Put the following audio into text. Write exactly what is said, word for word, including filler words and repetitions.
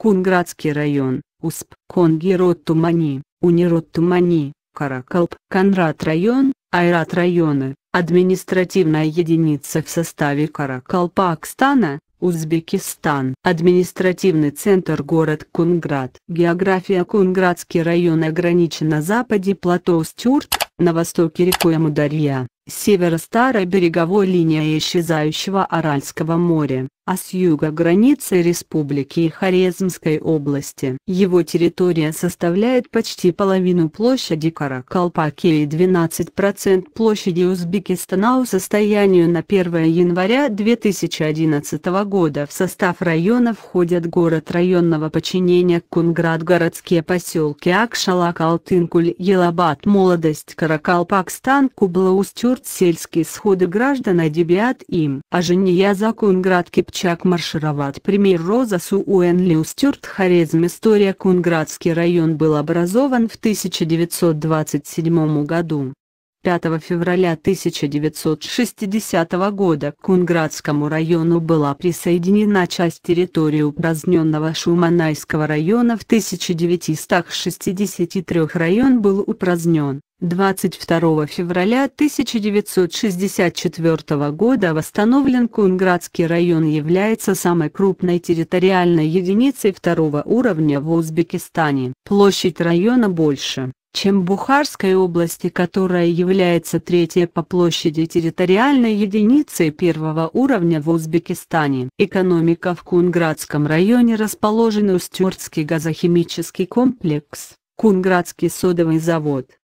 Кунградский район, УСП, Конгирот-Тумани, Унирот-Тумани, Каракалп, Конрад район, Айрат районы, административная единица в составе Каракалпакстана, Узбекистан. Административный центр город Кунград. География. Кунградский район ограничен на западе плато Устюрт, на востоке рекой Амударья, с севера старой береговой линией исчезающего Аральского моря, а с юга границей республики Хорезмской области. Его территория составляет почти половину площади Каракалпакии и двенадцать процентов площади Узбекистана. По состоянию на первое января две тысячи одиннадцатого года в состав района входят город районного подчинения Кунград, городские поселки Акшалак, Алтынкуль, Елабад, Молодость, Каракалпакстан, Кубла, Устюрт, сельские сходы граждан Адибиат им, Ажиньяза, Кунград, Кипчак, Маршироват, Пример, Роза, Сууэнли, Устюрт, Хорезм. История. Кунградский район был образован в тысяча девятьсот двадцать седьмом году. пятого февраля тысяча девятьсот шестидесятого года к Кунградскому району была присоединена часть территории упраздненного Шуманайского района. В тысяча девятьсот шестьдесят трём район был упразднен. двадцать второго февраля тысяча девятьсот шестьдесят четвёртого года восстановлен. Кунградский район является самой крупной территориальной единицей второго уровня в Узбекистане. Площадь района больше, чем Бухарской области, которая является третьей по площади территориальной единицей первого уровня в Узбекистане. Экономика. В Кунградском районе расположен Устюртский газохимический комплекс, Кунградский содовый завод,